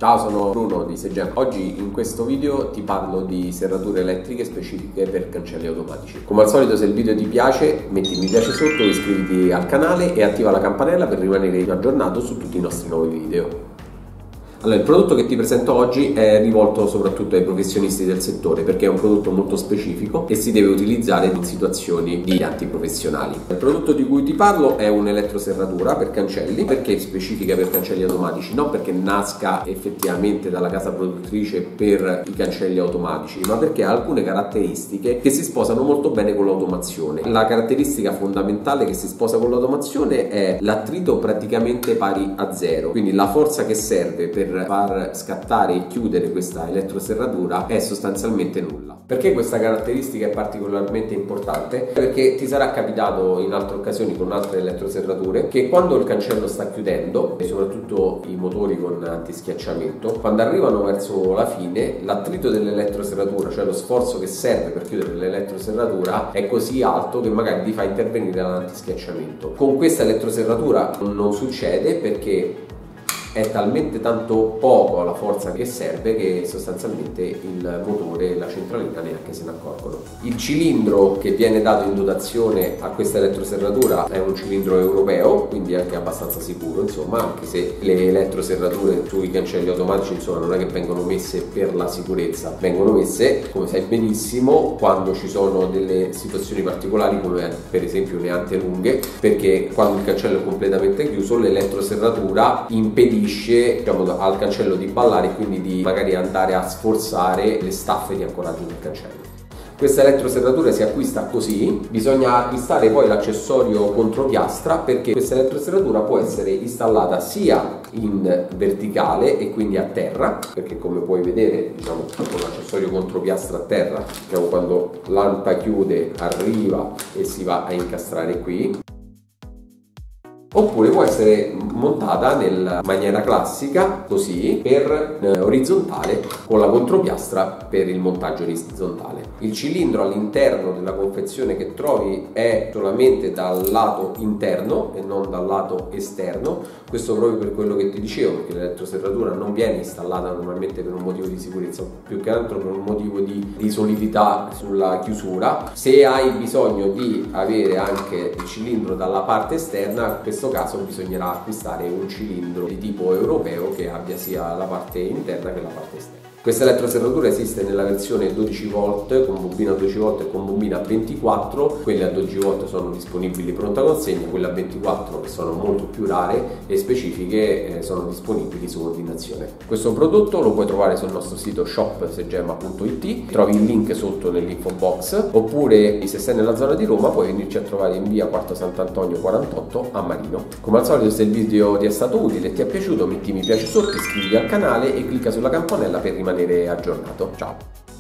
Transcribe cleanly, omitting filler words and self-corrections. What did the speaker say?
Ciao, sono Bruno di Segem. Oggi in questo video ti parlo di serrature elettriche specifiche per cancelli automatici. Come al solito, se il video ti piace metti mi piace sotto, iscriviti al canale e attiva la campanella per rimanere aggiornato su tutti i nostri nuovi video. Allora, il prodotto che ti presento oggi è rivolto soprattutto ai professionisti del settore perché è un prodotto molto specifico e si deve utilizzare in situazioni di impianti professionali. Il prodotto di cui ti parlo è un'elettroserratura per cancelli. Perché specifica per cancelli automatici? Non perché nasca effettivamente dalla casa produttrice per i cancelli automatici, ma perché ha alcune caratteristiche che si sposano molto bene con l'automazione. La caratteristica fondamentale che si sposa con l'automazione è l'attrito praticamente pari a zero, quindi la forza che serve per far scattare e chiudere questa elettroserratura è sostanzialmente nulla. Perché questa caratteristica è particolarmente importante? Perché ti sarà capitato in altre occasioni con altre elettroserrature che quando il cancello sta chiudendo, e soprattutto i motori con antischiacciamento, quando arrivano verso la fine l'attrito dell'elettroserratura, cioè lo sforzo che serve per chiudere l'elettroserratura, è così alto che magari ti fa intervenire l'antischiacciamento. Con questa elettroserratura non succede perché è talmente tanto poco la forza che serve che sostanzialmente il motore e la centralina neanche se ne accorgono. Il cilindro che viene dato in dotazione a questa elettroserratura è un cilindro europeo, quindi anche abbastanza sicuro, insomma, anche se le elettroserrature sui cancelli automatici insomma non è che vengono messe per la sicurezza, vengono messe, come sai benissimo, quando ci sono delle situazioni particolari come per esempio le ante lunghe, perché quando il cancello è completamente chiuso l'elettroserratura impedisce, diciamo, al cancello di ballare e quindi di magari andare a sforzare le staffe di ancoraggio del cancello. Questa elettroserratura si acquista così, bisogna acquistare poi l'accessorio contropiastra perché questa elettroserratura può essere installata sia in verticale e quindi a terra, perché come puoi vedere, diciamo, con l'accessorio contropiastra a terra, diciamo, quando l'anta chiude arriva e si va a incastrare qui. Oppure può essere montata nella maniera classica, così, per orizzontale, con la contropiastra per il montaggio orizzontale. Il cilindro all'interno della confezione che trovi è solamente dal lato interno e non dal lato esterno, questo proprio per quello che ti dicevo, perché l'elettroserratura non viene installata normalmente per un motivo di sicurezza, più che altro per un motivo di solidità sulla chiusura. Se hai bisogno di avere anche il cilindro dalla parte esterna, in questo caso bisognerà acquistare un cilindro di tipo europeo che abbia sia la parte interna che la parte esterna. Questa elettroserratura esiste nella versione 12 volt con bobina 12 volt e con bobina 24, quelle a 12 volt sono disponibili pronta consegna, quelle a 24 che sono molto più rare e specifiche sono disponibili su ordinazione. Questo prodotto lo puoi trovare sul nostro sito shop.segema.it, trovi il link sotto nell'info box, oppure se sei nella zona di Roma puoi venirci a trovare in via Quarto Sant'Antonio 48 a Marino. Come al solito, se il video ti è stato utile e ti è piaciuto metti mi piace sotto, iscriviti al canale e clicca sulla campanella per rimanere aggiornato. Ciao!